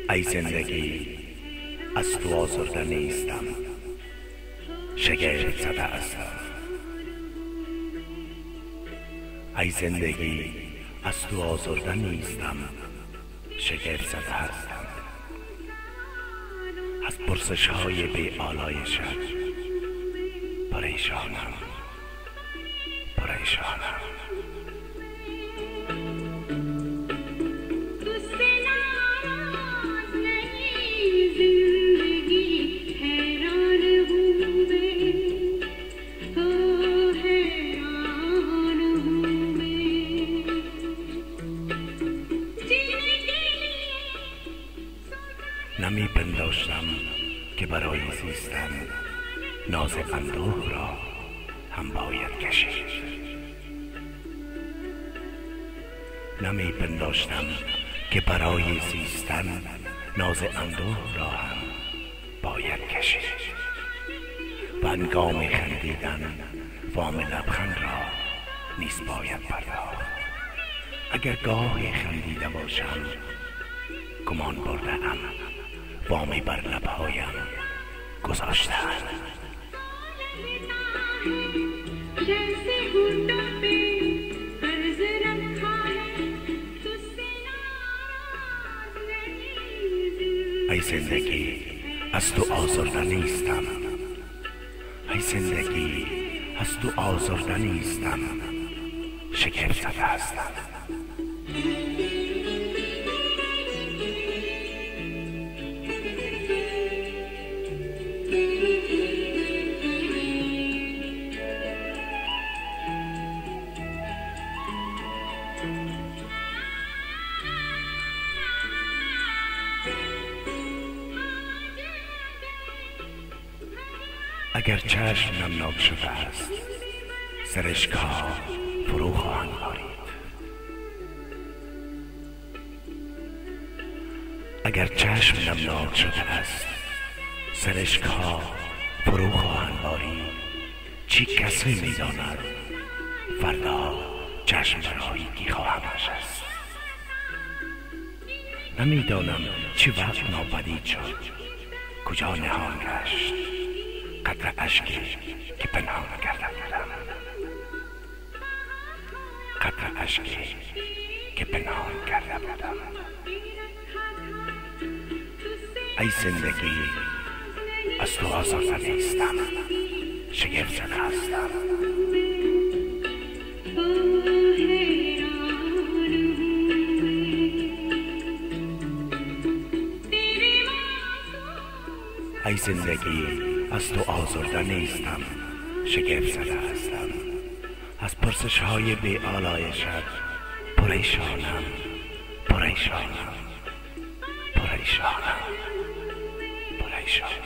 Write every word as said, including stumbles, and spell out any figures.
ای زندگی از تو آزرده نیستم، شگفت زده هستم. ای زندگی از تو آزرده نیستم، شگفت زده هستم. از پرسش های بی آلایشت پریشانم پریشانم. نمی پنداشتم که برای زیستن ناز اندوه را هم باید کشید. نمی پنداشتم که برای زیستن ناز اندوه را هم باید کشید. و هنگام خندیدن وام لبخند را نیز باید پرداخت. اگر گاهی خندیده باشم گمان برده ام وامی بر لبهایم گذاشته‌ام. ای زندگی از تو آزرده نیستم، ای زندگی از تو آزرده نیستم، شگفت زده هستم. اگر چشم نمناک شده است سرشک‌ها فرو خواهند بارید. اگر چشم نمناک شده است سرشک‌ها فرو خواهند بارید. چی کسی می‌داند فردا چشم برای کی خواهم نشست. نمی‌دانم چه وقت ناپدید شد، کجا نهان گشت قطره اشکی که پنهان کرده بودم، قطره اشکی که پنهان کرده بودم. ای زندگی از تو آزرده نیستم، شگفت زده هستم. ای زندگی از تو آزرده نیستم، شگفت زده هستم. از پرسش های بی آلایشت پریشانم پریشانم پریشانم پریشانم.